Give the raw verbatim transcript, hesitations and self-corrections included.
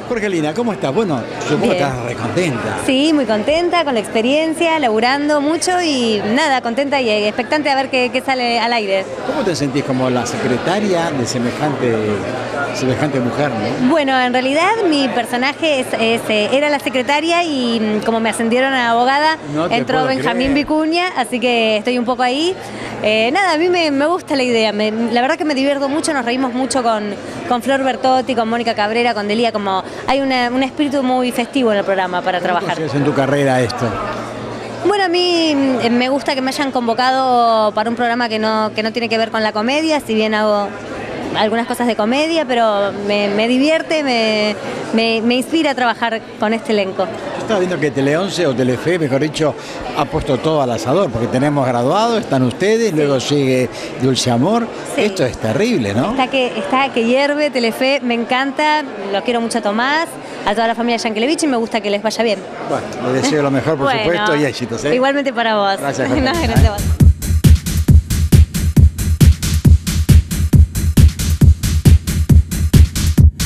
Jorgelina, ¿cómo estás? Bueno, supongo que Bien. estás recontenta. Sí, muy contenta con la experiencia, laburando mucho y nada, contenta y expectante a ver qué, qué sale al aire. ¿Cómo te sentís como la secretaria de semejante, semejante mujer, no? Bueno, en realidad mi personaje es, es, eh, era la secretaria y mm, como me ascendieron a abogada, No te entró puedo Benjamín creer. Vicuña, así que estoy un poco ahí. Eh, nada, a mí me, me gusta la idea, me- la verdad que me divierto mucho, nos reímos mucho con, con Flor Bertotti, con Mónica Cabrera, con Delía, como hay una- un espíritu muy festivo en el programa para ¿Cómo trabajar. consigues en tu carrera esto? Bueno, a mí mm, me gusta que me hayan convocado para un programa que no, que no tiene que ver con la comedia, si bien hago algunas cosas de comedia, pero me, me divierte, me, me, me inspira a trabajar con este elenco. Yo estaba viendo que Tele once o Telefe, mejor dicho, ha puesto todo al asador, porque tenemos graduados, están ustedes, luego sigue Dulce Amor. Sí. Esto es terrible, ¿no? Está que, está que hierve, Telefe, me encanta, lo quiero mucho a Tomás, a toda la familia Yankelevich y me gusta que les vaya bien. Bueno, le deseo lo mejor, por Bueno, supuesto, y éxitos, ¿eh? igualmente para vos. Gracias, No, Jorgelina. gracias a vos.